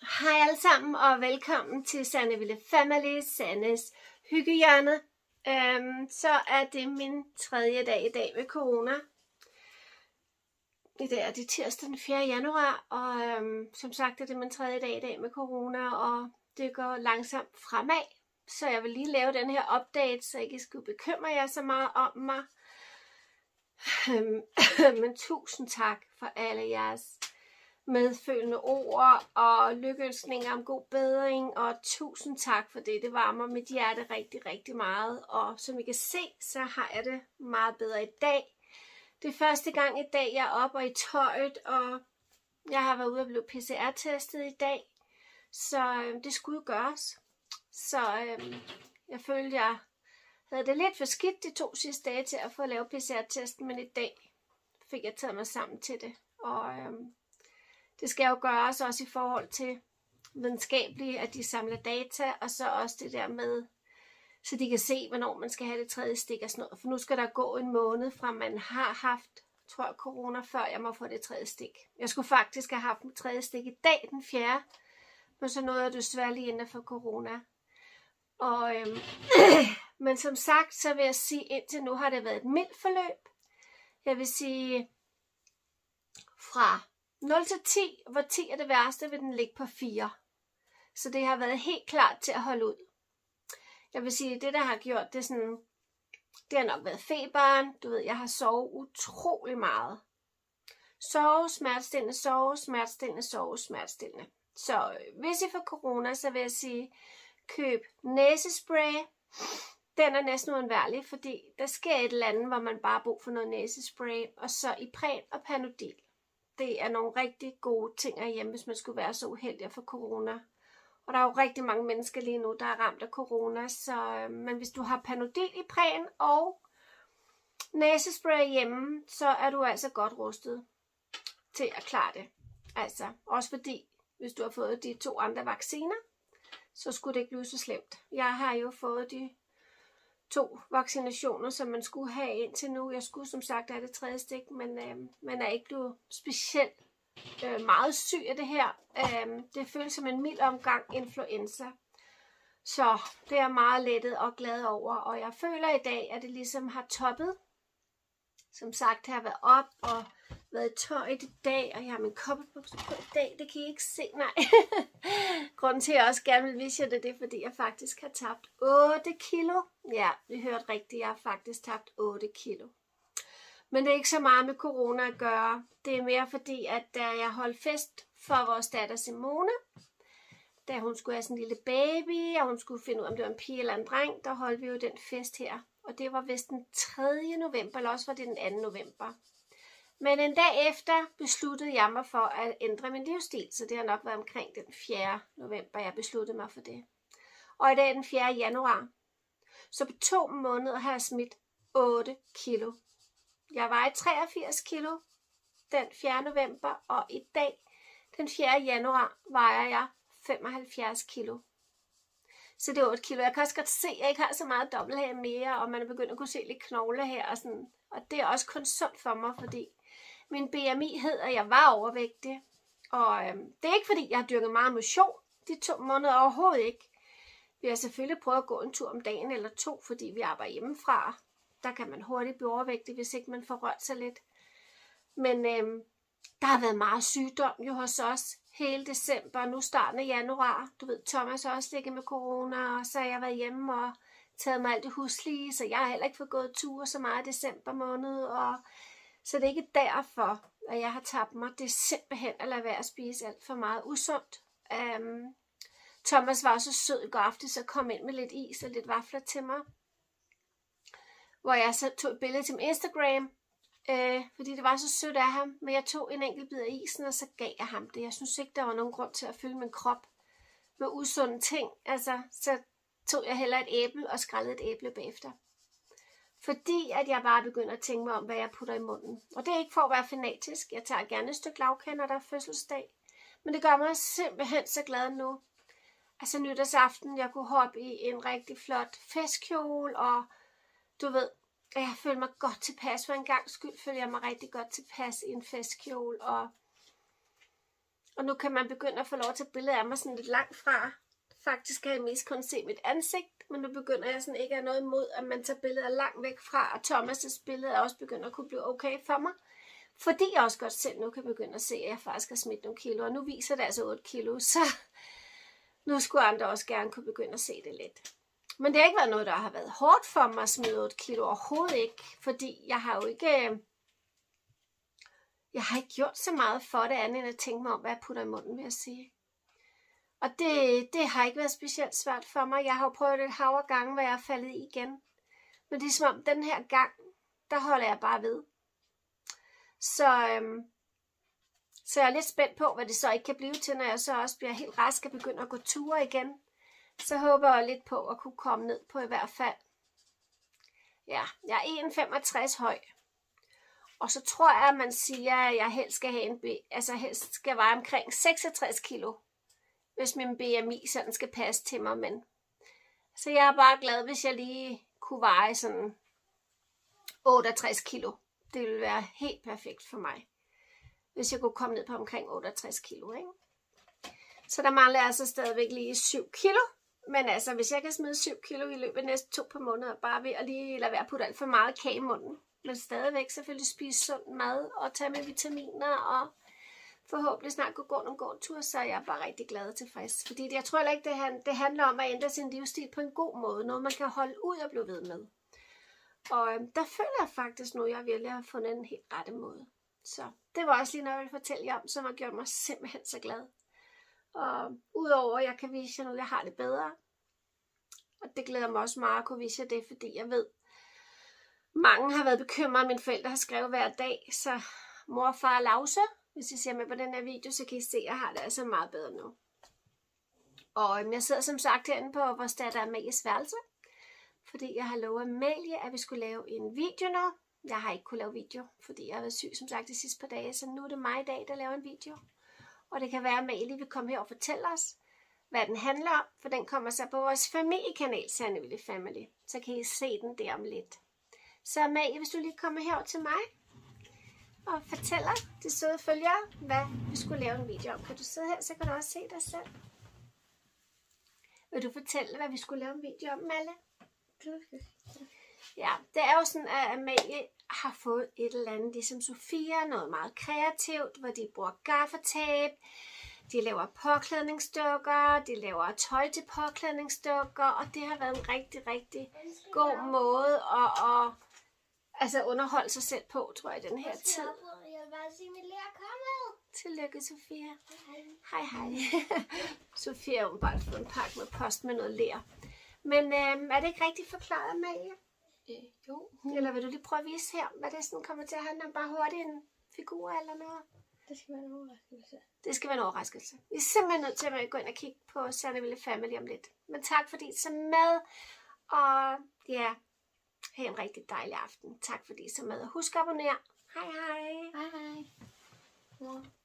Hej alle sammen og velkommen til Sanneville Family, Sannes hyggehjørne. Så er det min tredje dag i dag med corona. I dag er det tirsdag den 4. januar, og som sagt er det min tredje dag i dag med corona, og det går langsomt fremad. Så jeg vil lige lave den her update, så I ikke skulle bekymre jer så meget om mig. Men tusind tak for alle jeres medfølende ord og lykkeønskninger om god bedring, og tusind tak for det. Det varmer mit hjerte rigtig, rigtig meget, og som I kan se, så har jeg det meget bedre i dag. Det er første gang i dag, jeg er oppe og i tøjet, og jeg har været ude og blive PCR-testet i dag, så det skulle jo gøres. Så jeg følte, jeg havde det lidt for skidt de 2 sidste dage til at få lavet PCR-testen, men i dag fik jeg taget mig sammen til det, og det skal jo gøres også i forhold til videnskabeligt, at de samler data, og så også det der med, så de kan se, hvornår man skal have det 3. stik og sådan noget. For nu skal der gå en måned fra man har haft, tror jeg, corona, før jeg må få det 3. stik. Jeg skulle faktisk have haft det 3. stik i dag, den 4. Men så nåede jeg desværre lige inden for corona. Og, men som sagt, så vil jeg sige, indtil nu har det været et mildt forløb. Jeg vil sige, fra 0 til 10, hvor 10 er det værste, vil den ligge på 4. Så det har været helt klart til at holde ud. Jeg vil sige, det der har gjort det sådan, det har nok været feberen. Du ved, jeg har sovet utrolig meget. Sove, smertestillende, sove, smertestillende, sove, smertestillende. Så hvis I får corona, så vil jeg sige, køb næsespray. Den er næsten uundværlig, fordi der sker et eller andet, hvor man bare har brug for noget næsespray. Og så Ipren og Panodil. Det er nogle rigtig gode ting herhjemme, hvis man skulle være så uheldig at få corona. Og der er jo rigtig mange mennesker lige nu, der er ramt af corona. Men hvis du har Panodil, Ipren og næsespray hjemme, så er du altså godt rustet til at klare det. Altså, også fordi, hvis du har fået de 2 andre vacciner, så skulle det ikke blive så slemt. Jeg har jo fået de 2 vaccinationer, som man skulle have indtil nu. Jeg skulle som sagt have det 3. stik, men man er ikke blevet specielt meget syg af det her. Det føles som en mild omgang influenza. Så det er jeg meget lettet og glad over. Og jeg føler i dag, at det ligesom har toppet. Som sagt har jeg været op og været i tøjet i dag, og jeg har min kopperbukser på i dag. Det kan I ikke se, nej. Grunden til, at jeg også gerne vil vise jer det, det er, fordi jeg faktisk har tabt 8 kilo. Ja, vi hørte rigtigt, jeg har faktisk tabt 8 kilo. Men det er ikke så meget med corona at gøre. Det er mere fordi, at da jeg holdt fest for vores datter Simone, da hun skulle have sådan en lille baby, og hun skulle finde ud af, om det var en pige eller en dreng, der holdt vi jo den fest her. Og det var vist den 3. november, eller også var det den 2. november. Men en dag efter besluttede jeg mig for at ændre min livsstil, så det har nok været omkring den 4. november, jeg besluttede mig for det. Og i dag er den 4. januar. Så på 2 måneder har jeg smidt 8 kilo. Jeg vejede 83 kilo den 4. november, og i dag, den 4. januar, vejer jeg 75 kilo. Så det er 8 kilo. Jeg kan også godt se, at jeg ikke har så meget dobbelthage mere, og man er begyndt at kunne se lidt knogle her. Og, sådan. Og det er også kun sundt for mig, fordi min BMI hed, at jeg var overvægtig. Og det er ikke, fordi jeg har dyrket meget motion de 2 måneder, overhovedet ikke. Vi har selvfølgelig prøvet at gå en tur om dagen eller 2, fordi vi arbejder hjemmefra. Der kan man hurtigt blive overvægtig, hvis ikke man får rørt sig lidt. Men der har været meget sygdom jo hos os hele december, nu starten af januar. Du ved, Thomas har også ligget med corona, og så har jeg været hjemme og taget mig alt det huslige, så jeg har heller ikke fået gået ture så meget i december måned. Og så det er ikke derfor, at jeg har tabt mig. Det er simpelthen at lade være at spise alt for meget usundt. Thomas var så sød i går aftes, så kom ind med lidt is og lidt vafler til mig. Hvor jeg så tog et billede til min Instagram, fordi det var så sødt af ham. Men jeg tog en enkelt bid af isen, og så gav jeg ham det. Jeg synes ikke, der var nogen grund til at fylde min krop med usunde ting. Altså, så tog jeg heller et æble og skrællede et æble bagefter. Fordi at jeg bare begynder at tænke mig om, hvad jeg putter i munden. Og det er ikke for at være fanatisk. Jeg tager gerne et stykke lavkage, når der er fødselsdag. Men det gør mig simpelthen så glad nu. Altså nytårsaften, jeg kunne hoppe i en rigtig flot festkjole, og du ved, jeg følte mig godt tilpas. For en gang skyld følte jeg mig rigtig godt tilpas i en festkjole. Og Og nu kan man begynde at få lov til at billede af mig sådan lidt langt fra. Faktisk kan jeg mest kun se mit ansigt, men nu begynder jeg sådan ikke at have noget imod, at man tager billeder langt væk fra, og Thomas' billede er også begyndt at kunne blive okay for mig. Fordi jeg også godt selv nu kan begynde at se, at jeg faktisk har smidt nogle kilo, og nu viser det altså 8 kilo, så nu skulle andre også gerne kunne begynde at se det lidt. Men det har ikke været noget, der har været hårdt for mig at smide 8 kilo, overhovedet ikke, fordi jeg har jo ikke... Jeg har ikke gjort så meget for det andet, end at tænke mig om, hvad jeg putter i munden, vil jeg sige. Og det har ikke været specielt svært for mig. Jeg har jo prøvet et hav af gange, hvor jeg er faldet i igen. Men det er som om, den her gang, der holder jeg bare ved. Så jeg er lidt spændt på, hvad det så ikke kan blive til, når jeg så også bliver helt rask og begynder at gå ture igen. Så håber jeg lidt på at kunne komme ned på i hvert fald. Ja, jeg er 1,65 høj. Og så tror jeg, at man siger, at jeg helst skal have helst skal veje omkring 66 kilo, hvis min BMI sådan skal passe til mig. Men så jeg er bare glad, hvis jeg lige kunne veje sådan 68 kilo. Det ville være helt perfekt for mig, hvis jeg kunne komme ned på omkring 68 kilo, ikke? Så der mangler altså stadigvæk lige 7 kilo. Men altså, hvis jeg kan smide 7 kilo i løbet af næste 2 par måneder, bare ved at lige lade være at putte alt for meget kage i munden, men stadigvæk selvfølgelig spise sund mad og tage med vitaminer og forhåbentlig snart kunne gå nogle gårdture, så er jeg bare rigtig glad og tilfreds. Fordi jeg tror heller ikke, det handler om at ændre sin livsstil på en god måde, noget man kan holde ud og blive ved med. Og der føler jeg faktisk nu, jeg virkelig har fundet en helt rette måde. Så det var også lige noget, jeg ville fortælle jer om, som har gjort mig simpelthen så glad. Og udover at jeg kan vise jer nu, jeg har det bedre. Og det glæder mig også meget at kunne vise jer det, fordi jeg ved, mange har været bekymrede, mine forældre har skrevet hver dag, så mor og far Lause, hvis I ser med på den her video, så kan I se, at jeg har det altså meget bedre nu. Og jeg sidder som sagt herinde på vores datter Amalies værelse, fordi jeg har lovet Amalie, at vi skulle lave en video nu. Jeg har ikke kunnet lave video, fordi jeg har været syg som sagt de sidste par dage, så nu er det mig i dag, der laver en video. Og det kan være, at Amalie vil komme her og fortælle os, hvad den handler om, for den kommer så på vores familiekanal, Sanneville Family. Så kan I se den der om lidt. Så Amalie, hvis du lige kommer herover til mig og fortæller de søde følgere, hvad vi skulle lave en video om. Kan du sidde her, så kan du også se dig selv. Vil du fortælle, hvad vi skulle lave en video om, Malle? Ja, det er jo sådan, at Amalie har fået et eller andet, ligesom Sofia, noget meget kreativt, hvor de bruger gaffatape, de laver påklædningsdukker, de laver tøj til påklædningsdukker, og det har været en rigtig, rigtig god måde at underholde sig selv på, tror jeg, i den her tid. Jeg vil bare sige, at mit lærer er kommet. Tillykke, Sofia. Hej, hej. Sofia har bare fået en pakke med post med noget ler. Men er det ikke rigtigt forklaret, Amalie? Jo. Eller vil du lige prøve at vise her, hvad det sådan kommer til at handle om? Bare hurtigt en figur eller noget? Det skal være en overraskelse. Det skal være en overraskelse. Vi er simpelthen nødt til at gå ind og kigge på Sanneville Family om lidt. Men tak fordi I så med. Og ja, have en rigtig dejlig aften. Tak fordi I så med. Og husk at abonnere. Hej hej.